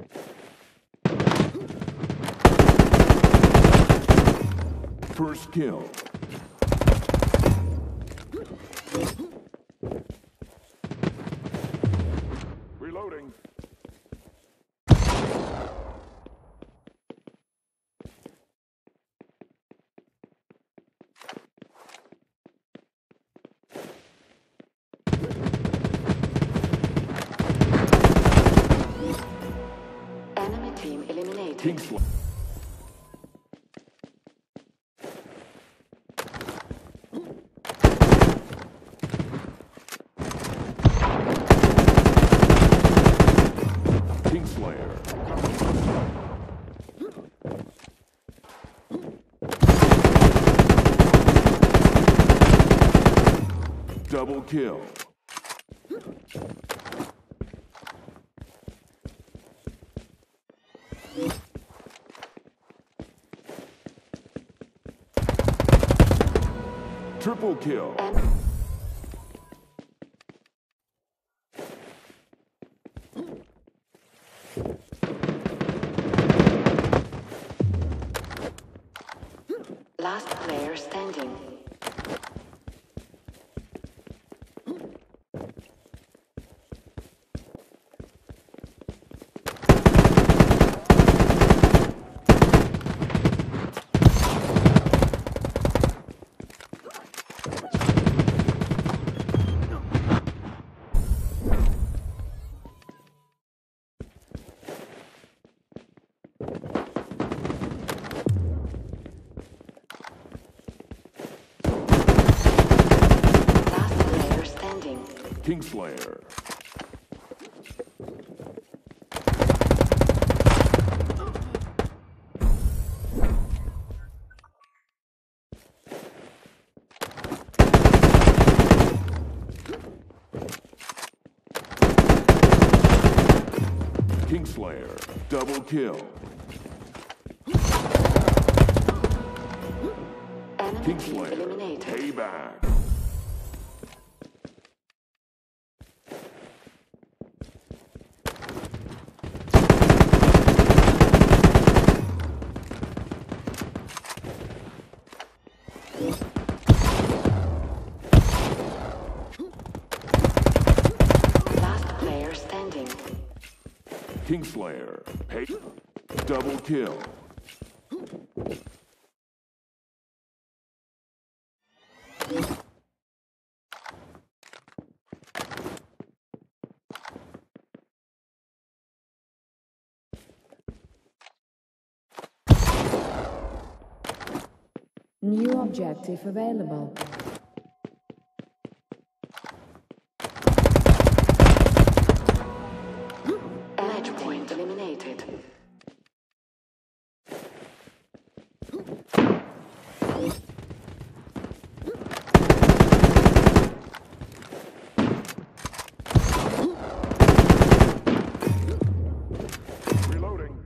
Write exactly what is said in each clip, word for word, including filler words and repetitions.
First kill. Reloading. Enemy team eliminated. Kingsley. Double kill. Triple kill. Last player standing. Kingslayer. Kingslayer. Double kill. Kingslayer. Payback. Kingslayer. Hey. Double kill. New objective available. Match point eliminated. Reloading.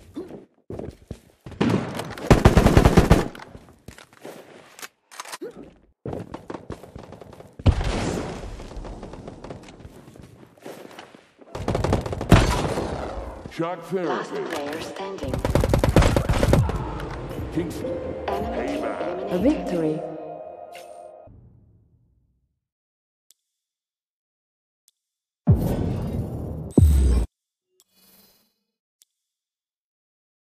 Shock therapy. Last player standing. Kingsley. Enemy Payback. A victory.